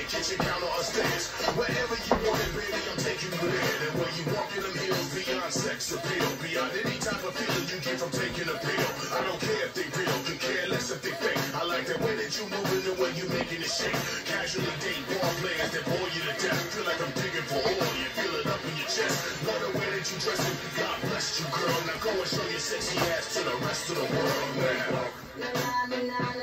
kitchen counter or stairs. Wherever you want it, baby, I'm taking you there. And when you walk in them hills, beyond sex appeal, beyond any type of feeling you get from taking a pill. I don't care if they real, can care less if they fake. I like that way that you moving, the way you making it shake. Casually date ball players that bore you to death. Feel like I'm digging for oil, you feel it up in your chest. Love the way that you dressing, God bless you, girl. Now go and show your sexy ass to the rest of the world, man.